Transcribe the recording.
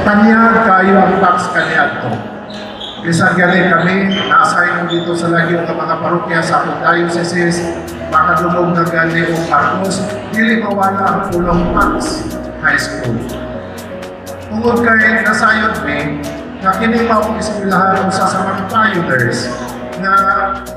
Tanyag kayo ang tax kaniadto. Bisan gani kami, na-assign dito sa lagyo ng mga parokya sa akong diocese, makadulog na gani o Marcos, dili mawala ang pulong tax high school. Tungod kay nasayod mi, na kini pa akong eskwelahan sa mga pioneers na